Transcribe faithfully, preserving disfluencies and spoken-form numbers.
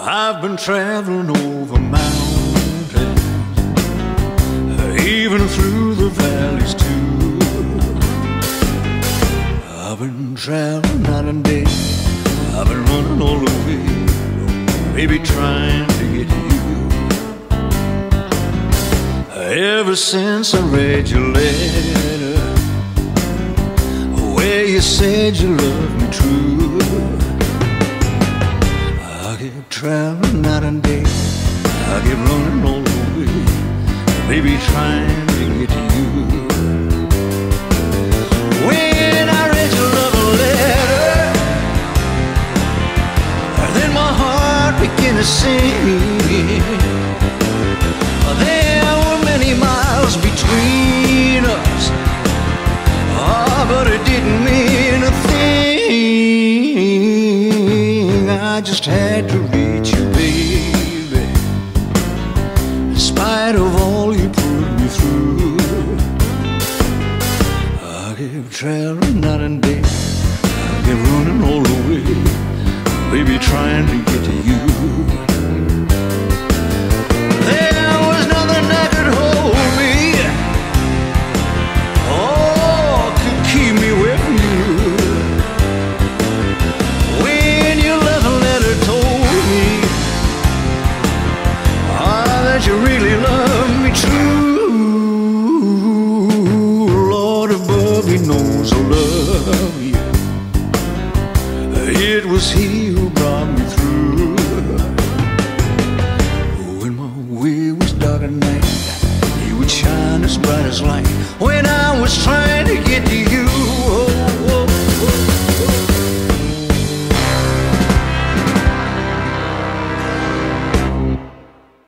I've been traveling over mountains, even through the valleys too. I've been traveling night and day, I've been running all the way, maybe trying to get to you. Ever since I read your letter, where you said you loved me true, I keep traveling night and day, I keep running all the way, baby trying to get to you. When I read your love letter, then my heart began to sing. There were many miles between us, oh, but it didn't mean a thing. I just had to reach you, baby, in spite of all you put me through. I kept traveling night and day, I kept running all the way, baby trying to get to you. There was nothing that could hold me, oh, could keep me away from you. When your love letter told me, ah, that you really love me true, Lord above, He knows I love you. It was He who brought me through. When my way was dark at night, He would shine as bright as light. When I was trying to get to you,